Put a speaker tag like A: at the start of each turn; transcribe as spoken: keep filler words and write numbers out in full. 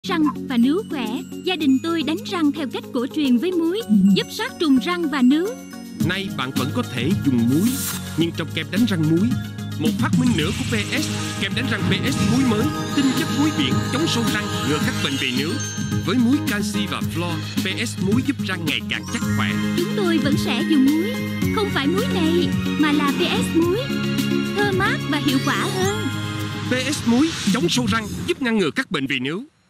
A: Răng và nướu khỏe. Gia đình tôi đánh răng theo cách cổ truyền với muối, giúp sát trùng răng và nướu.
B: Nay bạn vẫn có thể dùng muối, nhưng trong kem đánh răng muối, một phát minh nữa của pê ét, kem đánh răng pê ét muối mới, tinh chất muối biển, chống sâu răng, ngừa các bệnh về nướu. Với muối canxi và flo, pê ét muối giúp răng ngày càng chắc khỏe.
A: Chúng tôi vẫn sẽ dùng muối, không phải muối này, mà là pê ét muối, thơm mát và hiệu quả hơn.
B: pê ét muối chống sâu răng, giúp ngăn ngừa các bệnh về nướu.